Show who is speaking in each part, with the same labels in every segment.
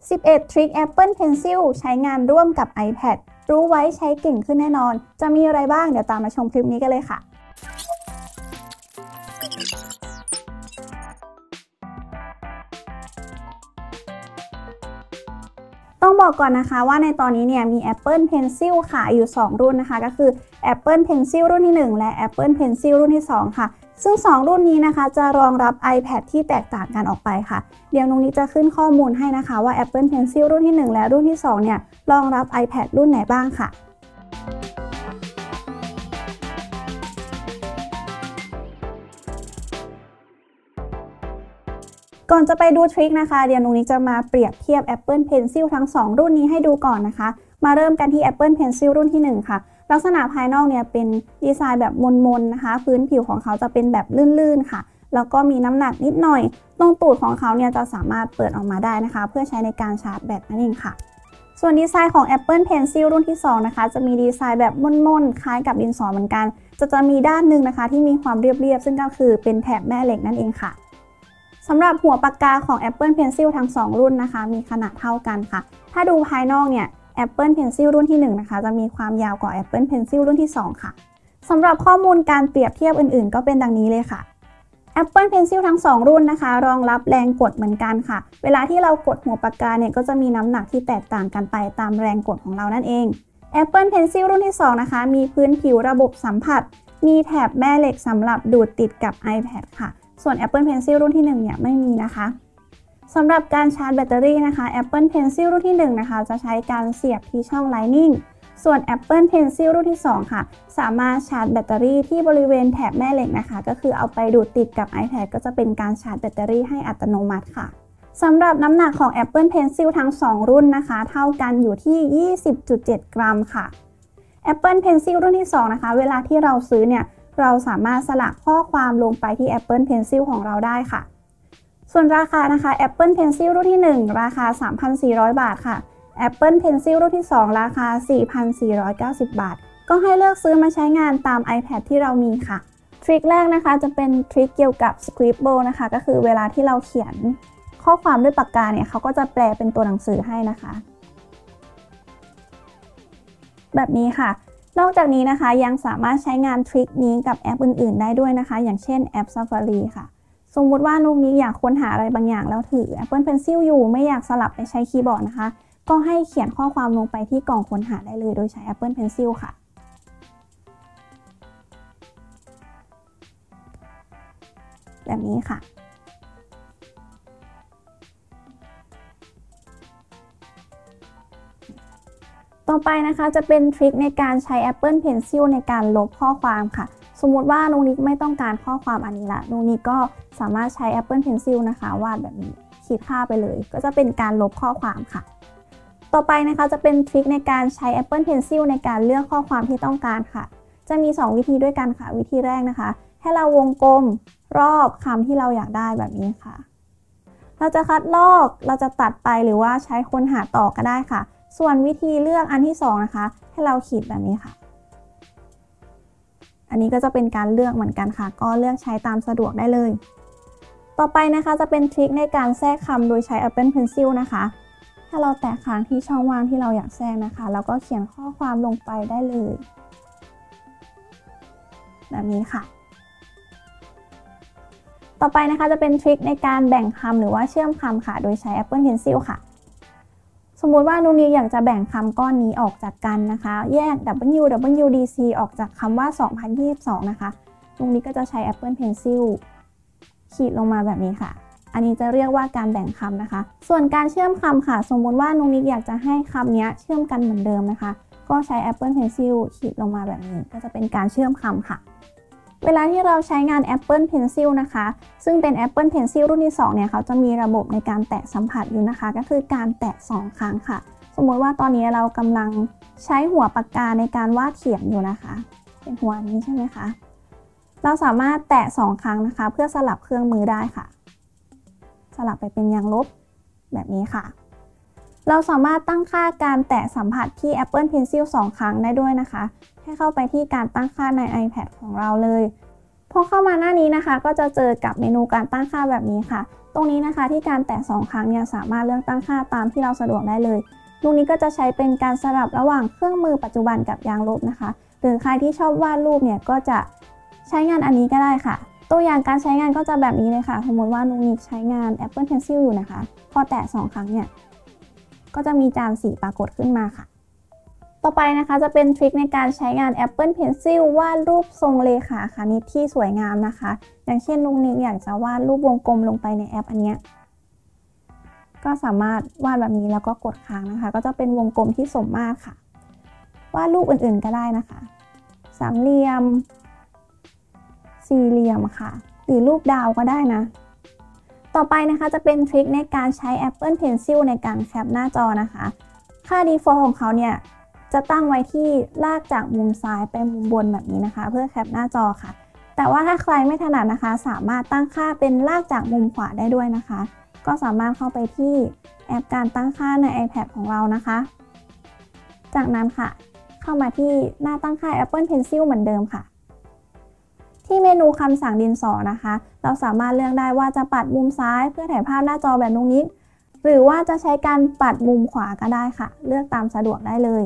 Speaker 1: 11 ทริค Apple Pencil ใช้งานร่วมกับ iPad รู้ไว้ใช้เก่งขึ้นแน่นอนจะมีอะไรบ้างเดี๋ยวตามมาชมคลิปนี้กันเลยค่ะต้องบอกก่อนนะคะว่าในตอนนี้เนี่ยมี Apple Pencil ขายอยู่2รุ่นนะคะก็คือ Apple Pencil รุ่นที่1และ Apple Pencil รุ่นที่2ค่ะซึ่ง2รุ่นนี้นะคะจะรองรับ iPad ที่แตกต่างกันออกไปค่ะเดี๋ยวนุ้งนี้จะขึ้นข้อมูลให้นะคะว่า Apple Pencil รุ่นที่1และรุ่นที่2เนี่ยรองรับ iPad รุ่นไหนบ้างค่ะก่อนจะไปดูทริคนะคะเดี๋ยวนุ้งนี้จะมาเปรียบเทียบ Apple Pencil ทั้ง2รุ่นนี้ให้ดูก่อนนะคะมาเริ่มกันที่ Apple Pencil รุ่นที่1ค่ะลักษณะภายนอกเนี่ยเป็นดีไซน์แบบมนๆนะคะพื้นผิวของเขาจะเป็นแบบลื่นๆค่ะแล้วก็มีน้ำหนักนิดหน่อยตรงตูดของเขาเนี่ยจะสามารถเปิดออกมาได้นะคะเพื่อใช้ในการชาร์จแบตนั่นเองค่ะส่วนดีไซน์ของ Apple Pencil รุ่นที่2นะคะจะมีดีไซน์แบบมนๆคล้ายกับดินสอเหมือนกันจะมีด้านหนึ่งนะคะที่มีความเรียบๆซึ่งก็คือเป็นแถบแม่เหล็กนั่นเองค่ะสำหรับหัวปากกาของ Apple Pencil ทั้ง2รุ่นนะคะมีขนาดเท่ากันค่ะถ้าดูภายนอกเนี่ย Apple Pencil รุ่นที่1นะคะจะมีความยาวกว่า Apple Pencil รุ่นที่2ค่ะสำหรับข้อมูลการเปรียบเทียบอื่นๆก็เป็นดังนี้เลยค่ะ Apple Pencil ทั้ง2รุ่นนะคะรองรับแรงกดเหมือนกันค่ะเวลาที่เรากดหัวปากกาเนี่ยก็จะมีน้ำหนักที่แตกต่างกันไปตามแรงกดของเรานั่นเอง Apple Pencil รุ่นที่2นะคะมีพื้นผิวระบบสัมผัสมีแถบแม่เหล็กสำหรับดูดติดกับ iPad ค่ะส่วน Apple Pencil รุ่นที่1เนี่ยไม่มีนะคะสำหรับการชาร์จแบตเตอรี่นะคะ Apple Pencil รุ่นที่1นะคะจะใช้การเสียบที่ช่อง Lightning ส่วน Apple Pencil รุ่นที่2ค่ะสามารถชาร์จแบตเตอรี่ที่บริเวณแถบแม่เหล็กนะคะก็คือเอาไปดูดติดกับ iPad ก็จะเป็นการชาร์จแบตเตอรี่ให้อัตโนมัติค่ะสำหรับน้ำหนักของ Apple Pencil ทั้ง2รุ่นนะคะเท่ากันอยู่ที่ 20.7 กรัมค่ะ Apple Pencil รุ่นที่2นะคะเวลาที่เราซื้อเนี่ยเราสามารถสลักข้อความลงไปที่ Apple Pencil ของเราได้ค่ะส่วนราคานะคะ Apple Pencil รุ่นที่1ราคา 3,400 บาทค่ะ Apple Pencil รุ่นที่2ราคา 4,490 บาทก็ให้เลือกซื้อมาใช้งานตาม iPad ที่เรามีค่ะทริคแรกนะคะจะเป็นทริคเกี่ยวกับ Scribble นะคะก็คือเวลาที่เราเขียนข้อความด้วยปากกาเนี่ยเขาก็จะแปลเป็นตัวหนังสือให้นะคะแบบนี้ค่ะนอกจากนี้นะคะยังสามารถใช้งานทริคนี้กับแอปอื่นๆได้ด้วยนะคะอย่างเช่นแอป Safari ค่ะสมมุติว่านุ๊กนี้อยากค้นหาอะไรบางอย่างแล้วถือ Apple Pencil อยู่ไม่อยากสลับไปใช้คีย์บอร์ดนะคะก็ให้เขียนข้อความลงไปที่กล่องค้นหาได้เลยโดยใช้ Apple Pencil ค่ะแบบนี้ค่ะต่อไปนะคะจะเป็นทริคในการใช้ Apple Pencil ในการลบข้อความค่ะสมมุติว่านุ๊กนิกไม่ต้องการข้อความอันนี้ละนุ๊กนิกก็สามารถใช้ Apple Pencil นะคะวาดแบบนี้ขีดค่าไปเลยก็จะเป็นการลบข้อความค่ะต่อไปนะคะจะเป็นทริคในการใช้ Apple Pencil ในการเลือกข้อความที่ต้องการค่ะจะมี2วิธีด้วยกันค่ะวิธีแรกนะคะให้เราวงกลมรอบคำที่เราอยากได้แบบนี้ค่ะเราจะคัดลอกเราจะตัดไปหรือว่าใช้ค้นหาต่อก็ได้ค่ะส่วนวิธีเลือกอันที่2นะคะให้เราขีดแบบนี้ค่ะอันนี้ก็จะเป็นการเลือกเหมือนกันค่ะก็เลือกใช้ตามสะดวกได้เลยต่อไปนะคะจะเป็นทริคในการแทรกคำโดยใช้ Apple Pencil นะคะถ้าเราแตะค้างที่ช่องว่างที่เราอยากแทรกนะคะแล้วก็เขียนข้อความลงไปได้เลยแบบนี้ค่ะต่อไปนะคะจะเป็นทริคในการแบ่งคำหรือว่าเชื่อมคำค่ะโดยใช้ Apple Pencil ค่ะสมมุติว่านุ๊กนิกอยากจะแบ่งคำก้อนนี้ออกจากกันนะคะแยก WWDC ออกจากคำว่า 2022 นะคะนุ๊กนิกก็จะใช้ Apple Pencil ขีดลงมาแบบนี้ค่ะอันนี้จะเรียกว่าการแบ่งคำนะคะส่วนการเชื่อมคำค่ะสมมุติว่านุ๊กนิกอยากจะให้คำนี้เชื่อมกันเหมือนเดิมนะคะก็ใช้ Apple Pencil ขีดลงมาแบบนี้ก็จะเป็นการเชื่อมคำค่ะเวลาที่เราใช้งาน Apple Pencil นะคะซึ่งเป็น Apple Pencil รุ่นที่2เนี่ยเขาจะมีระบบในการแตะสัมผัสอยู่นะคะก็คือการแตะ2ครั้งค่ะสมมติว่าตอนนี้เรากำลังใช้หัวปากกาในการวาดเขียนอยู่นะคะเป็นหัวนี้ใช่ไหมคะเราสามารถแตะ2ครั้งนะคะเพื่อสลับเครื่องมือได้ค่ะสลับไปเป็นยางลบแบบนี้ค่ะเราสามารถตั้งค่าการแตะสัมผัสที่ Apple Pencil 2 ครั้งได้ด้วยนะคะให้เข้าไปที่การตั้งค่าใน iPad ของเราเลยพอเข้ามาหน้านี้นะคะก็จะเจอกับเมนูการตั้งค่าแบบนี้ค่ะตรงนี้นะคะที่การแตะ2 ครั้งเนี่ยสามารถเลือกตั้งค่าตามที่เราสะดวกได้เลยตรงนี้ก็จะใช้เป็นการสลับระหว่างเครื่องมือปัจจุบันกับยางลบนะคะหรือใครที่ชอบวาดรูปเนี่ยก็จะใช้งานอันนี้ก็ได้ค่ะตัวอย่างการใช้งานก็จะแบบนี้เลยค่ะสมมติว่านุ้งนิกใช้งาน Apple Pencil อยู่นะคะพอแตะ2 ครั้งเนี่ยก็จะมีจานสีปรากฏขึ้นมาค่ะต่อไปนะคะจะเป็นทริคในการใช้งาน Apple Pencil วาดรูปทรงเลขาคณิตที่สวยงามนะคะอย่างเช่นนุ้งนิกอยากจะวาดรูปวงกลมลงไปในแอปอันนี้ก็สามารถวาดแบบนี้แล้วก็กดค้างนะคะก็จะเป็นวงกลมที่สมมาตรค่ะวาดรูปอื่นๆก็ได้นะคะสามเหลี่ยมสี่เหลี่ยมค่ะหรือรูปดาวก็ได้นะต่อไปนะคะจะเป็นทริคในการใช้ Apple Pencil ในการแคปหน้าจอนะคะค่า default ของเขาเนี่ยจะตั้งไว้ที่ลากจากมุมซ้ายไปมุมบนแบบนี้นะคะเพื่อแคปหน้าจอค่ะแต่ว่าถ้าใครไม่ถนัดนะคะสามารถตั้งค่าเป็นลากจากมุมขวาได้ด้วยนะคะก็สามารถเข้าไปที่แอปการตั้งค่าใน iPad ของเรานะคะจากนั้นค่ะเข้ามาที่หน้าตั้งค่า Apple Pencil เหมือนเดิมค่ะที่เมนูคำสั่งดินสอนะคะเราสามารถเลือกได้ว่าจะปัดมุมซ้ายเพื่อถ่ายภาพหน้าจอแบบนุ้งนิกหรือว่าจะใช้การปัดมุมขวาก็ได้ค่ะเลือกตามสะดวกได้เลย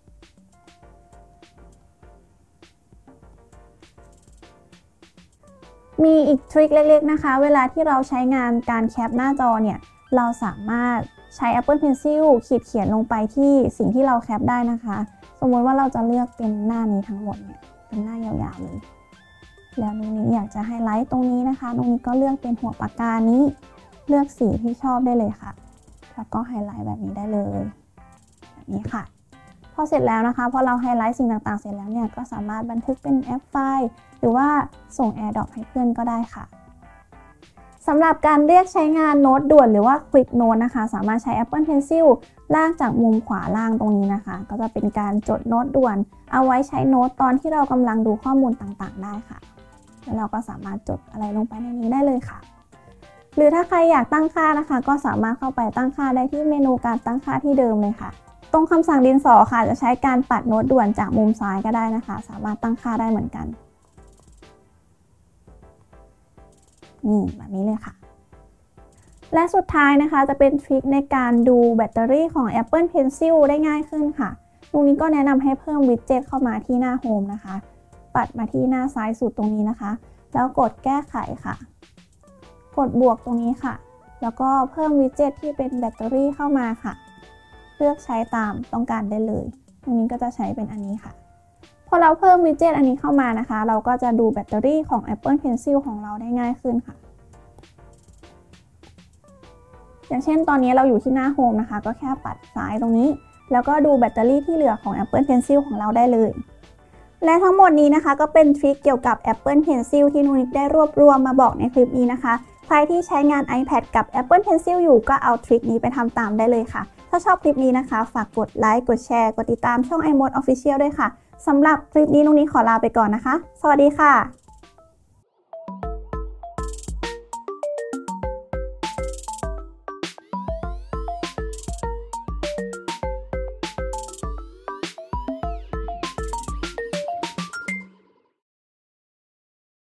Speaker 1: มีอีกทริคเล็กๆนะคะเวลาที่เราใช้งานการแคปหน้าจอเนี่ยเราสามารถใช้ Apple Pencil ขีดเขียนลงไปที่สิ่งที่เราแคปได้นะคะสมมติว่าเราจะเลือกเป็นหน้านี้ทั้งหมดเนี่ยเป็นหน้ายาวๆเลยแล้วนุ้งนิกอยากจะไฮไลท์ตรงนี้นะคะนุ้งนิกก็เลือกเป็นหัวปากกานี้เลือกสีที่ชอบได้เลยค่ะแล้วก็ไฮไลท์แบบนี้ได้เลยแบบนี้ค่ะพอเสร็จแล้วนะคะพอเราไฮไลท์สิ่งต่างๆเสร็จแล้วเนี่ยก็สามารถบันทึกเป็นแอปไฟล์หรือว่าส่ง AirDrop ให้เพื่อนก็ได้ค่ะสำหรับการเรียกใช้งานโน้ตด่วนหรือว่า Quick Note นะคะสามารถใช้ Apple Pencil ลากจากมุมขวาล่างตรงนี้นะคะก็จะเป็นการจดโน้ตด่วนเอาไว้ใช้โน้ตตอนที่เรากำลังดูข้อมูลต่างๆได้ค่ะแล้วเราก็สามารถจดอะไรลงไปในนี้ได้เลยค่ะหรือถ้าใครอยากตั้งค่านะคะก็สามารถเข้าไปตั้งค่าได้ที่เมนูการตั้งค่าที่เดิมเลยค่ะตรงคำสั่งดินสอค่ะจะใช้การปัดโน้ตด่วนจากมุมซ้ายก็ได้นะคะสามารถตั้งค่าได้เหมือนกันนี่แบบนี้เลยค่ะและสุดท้ายนะคะจะเป็นทริคในการดูแบตเตอรี่ของ Apple Pencil ได้ง่ายขึ้นค่ะตรงนี้ก็แนะนำให้เพิ่มวิดเจ็ตเข้ามาที่หน้าโฮมนะคะปัดมาที่หน้าซ้ายสุดตรงนี้นะคะแล้วกดแก้ไขค่ะกดบวกตรงนี้ค่ะแล้วก็เพิ่มวิดเจ็ตที่เป็นแบตเตอรี่เข้ามาค่ะเลือกใช้ตามต้องการได้เลยตรงนี้ก็จะใช้เป็นอันนี้ค่ะพอเราเพิ่มวิดเจ็ตอันนี้เข้ามานะคะเราก็จะดูแบตเตอรี่ของ Apple Pencil ของเราได้ง่ายขึ้นค่ะอย่างเช่นตอนนี้เราอยู่ที่หน้าโฮมนะคะก็แค่ปัดซ้ายตรงนี้แล้วก็ดูแบตเตอรี่ที่เหลือของ Apple Pencil ของเราได้เลยและทั้งหมดนี้นะคะก็เป็นทริคเกี่ยวกับ Apple Pencil ที่นุ้งนิกได้รวบรวมมาบอกในคลิปนี้นะคะใครที่ใช้งาน iPad กับ Apple Pencil อยู่ก็เอาทริคนี้ไปทำตามได้เลยค่ะถ้าชอบคลิปนี้นะคะฝากกดไลค์กดแชร์กดติดตามช่อง iMode Official ด้วยค่ะสำหรับคลิปนี้นุ้งนิกขอลาไปก่อนนะคะสวัสดีค่ะ